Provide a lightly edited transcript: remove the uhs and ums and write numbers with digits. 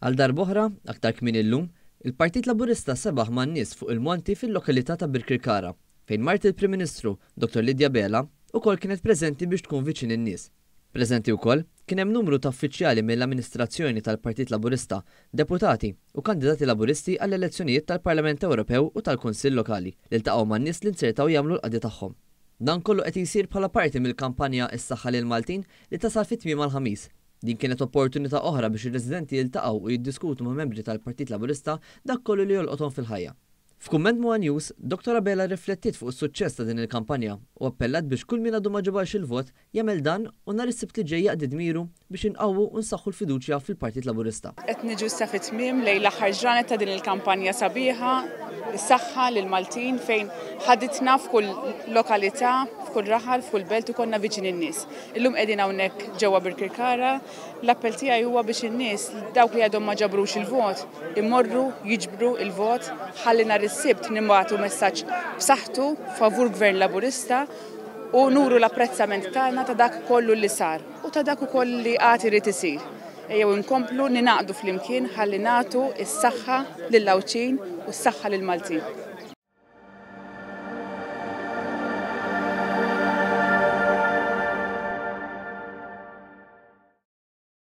Għal darb'oħra, aktar kmin illum, il-Partit Laburista sebaħ man nies fuq il-monti fil-lokalità ta' Birkirkara, fejn mart il-Prim Ministru Dr. Lidja Bela ukoll kienet preżenti biex tkun viċin in-nies. Preżenti wkoll kien hemm numru ta' uffiċjali mill-amministrazzjoni tal-Partit Laburista, deputati u kandidati Laburisti għall-elezzjonijiet tal-Parlament Ewropew u tal-Kunsill Lokali li ltaqgħu man-nies li nsertaw jagħmlu l-qadi tagħhom. Dan kollu qed jsir bħala parti mill-kampanja Is-Saħħa lil Maltin li tasal fit-tmiem mal-ħamis. Din kienet opportunità oħra biex ir-residenti jiltaqgħu u jiddiskutu ma' membri tal-Partit Laburista dak kollu li jolqothom fil-ħajja. F'kumment ma' News, Dr. Bela riflettiet fuq is-suċċess ta' din il-kampanja u appellat biex kull min għadu ma ġabarx il-vot jagħmel dan u nhar is-Sibt li ġej jaqdi dmiru biex inqawwu u nsaħħu l-fiduċja fil-Partit Laburista. Qed niġu sa fit-tmiem lejn l-aħħar ġranet ta' din il-kampanja sabiħa is-saħħa lil Maltin fejn ħaditna f'kull lokalità, f'kull raħal, f'kull belt u konna viċin in-nies. Illum qegħdin hawnhekk ġewwa Birkirkara, l-appell tiegħi huwa biex in-nies dawk li għadhom ma ġabrux il-vot imorru jiġbru il-vot ħalli nhar is-Sibt nibagħtu messaġġ b'saħħtu favur Gvern Laburista u nuru l-apprezzament tagħna ta' dak kollu li sar u ta' dak ukoll li għad irid isir. Ejjew inkomplu ninaqdu flimkien ħalli nagħtu s-saħħa lill-Lawċin u s-saħħa lill-Maltin.